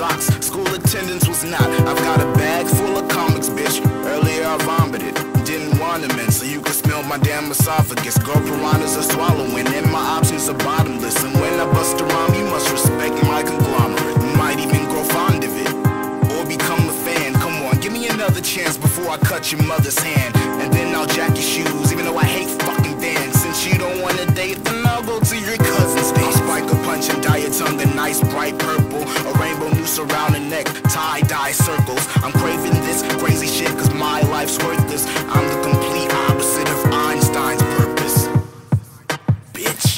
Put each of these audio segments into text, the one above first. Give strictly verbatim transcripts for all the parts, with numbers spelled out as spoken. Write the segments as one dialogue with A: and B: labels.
A: socks. School attendance was not. I've got a bag full of comics, bitch. Earlier I vomited, didn't want them in, so you could smell my damn esophagus. Girl, piranhas are swallowing, and my options are bottomless. And when I bust a rhyme, you must respect my conglomerate. Might even grow fond of it, or become a fan. Come on, give me another chance before I cut your mother's hand. And then I'll jack your shoes, even though I hate fucking vans. Since you don't wanna date, then I'll go to your cousin's dance. I'll spike a punch and dye your tongue a nice bright purple. A rainbow noose around the neck, tie-dye circles. I'm craving this crazy shit cause my life's worthless. I'm the complete opposite of Einstein's purpose. Bitch.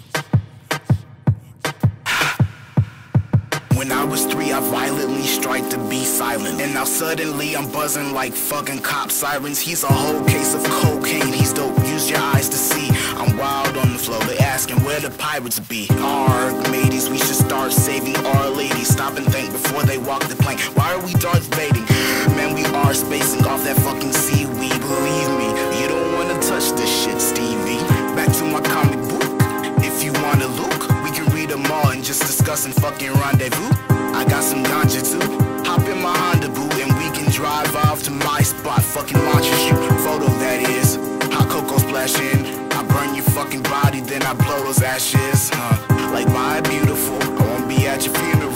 A: When I was three, I violently strike to be silent. And now suddenly I'm buzzing like fucking cop sirens. He's a whole case of cocaine, he's dope, use your eyes to see. I'm wild on the floor, they asking where the pirates be. Arg, mateys, we should start saving our ladies. Stop and think before they walk the plank. Why are we Darth Vading? Man, we are spacing off that fucking seaweed. Believe me, you don't wanna touch this shit, Stevie. Back to my comic book. If you wanna look, we can read them all and just discuss and fucking rendezvous. I got some ganja too. Hop in my Honda Boo and we can drive off to my spot. Fucking launch a shoot photo, that is. Hot cocoa splash in. I burn your fucking body, then I blow those ashes. Huh? Like my beautiful, I won't be at your funeral.